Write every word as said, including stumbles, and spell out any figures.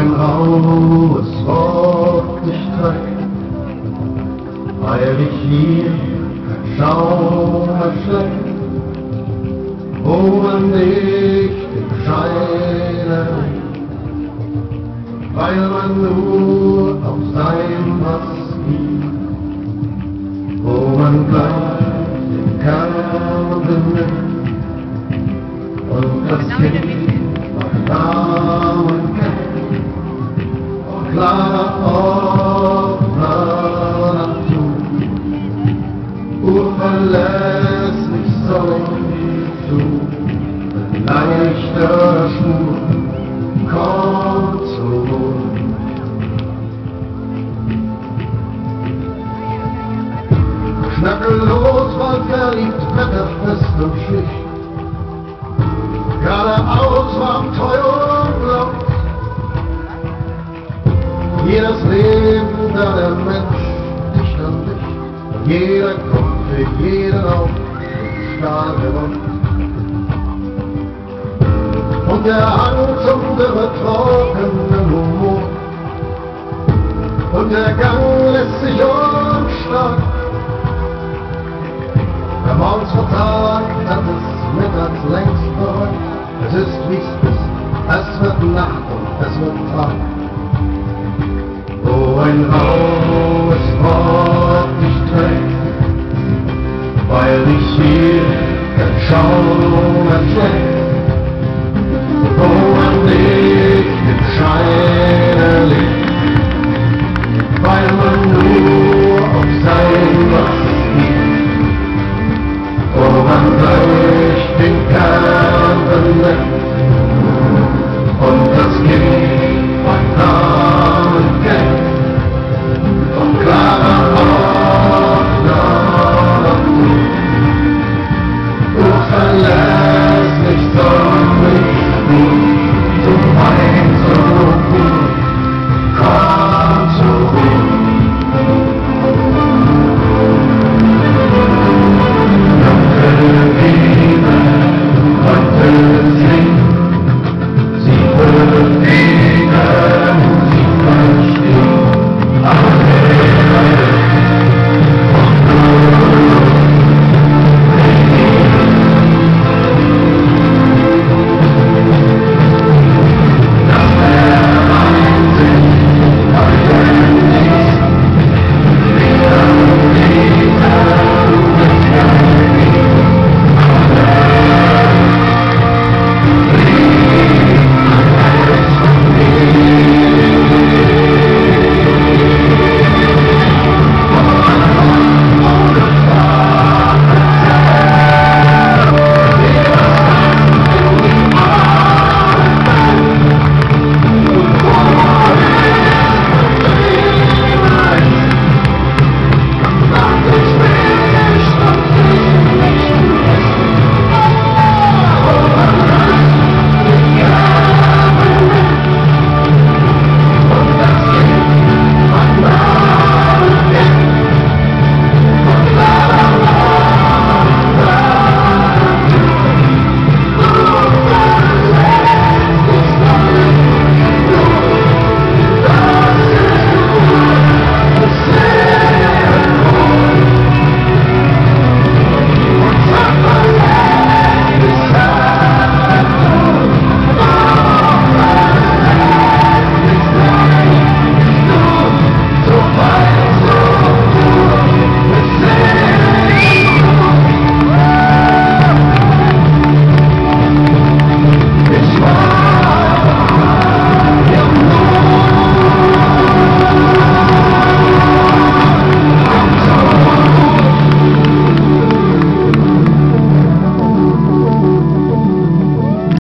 ein raues Wort dich trägt, weil dich hier kein Schaum erschlägt, wo man dich im Schein erregt, weil man nur auf sein Was gibt, wo man gleich den Kern benimmt und das Kind noch Namen kennt, klarer offener Natur, unverlässlich soll du, mit leichter Spur, komm zurück. Schnackellos, weil verliebt, wetterfest und schlicht, geradeaus war teuer und laut. Jedes Leben, da der Mensch dicht an dich, und jeder kommt für jeden auf den Stahl gewollt. Und der Hang zum übertrockenen Humor und der Gang lässt sich unstark. Der Morgens vertagt, das ist mittags längst vorbei. Es ist wie's ist, es wird Nacht und es wird Tag. Wo ein raues Wort dich trägt, weil dich hier kein Schaum erschlägt,